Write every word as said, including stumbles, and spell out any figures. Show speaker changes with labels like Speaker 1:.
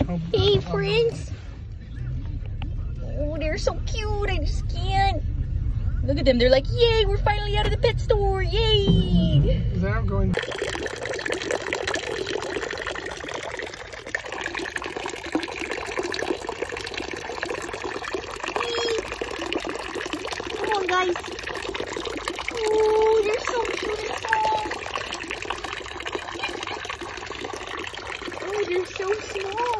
Speaker 1: Hey, friends. Oh, they're so cute. I just can't. Look at them. They're like, yay, we're finally out of the pet store. Yay.
Speaker 2: They're going.
Speaker 1: Come on, guys. Oh, they're so beautiful. Oh, they're so small.